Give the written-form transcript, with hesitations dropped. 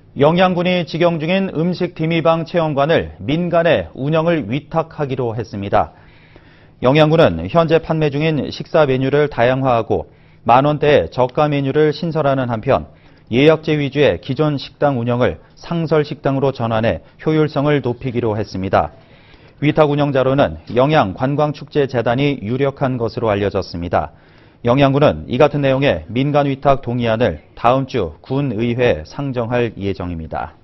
영양군이 직영 중인 음식 디미방 체험관을 민간에 운영을 위탁하기로 했습니다. 영양군은 현재 판매 중인 식사 메뉴를 다양화하고 만원대의 저가 메뉴를 신설하는 한편 예약제 위주의 기존 식당 운영을 상설 식당으로 전환해 효율성을 높이기로 했습니다. 위탁 운영자로는 영양관광축제재단이 유력한 것으로 알려졌습니다. 영양군은 이 같은 내용의 민간 위탁 동의안을 다음 주 군의회에 상정할 예정입니다.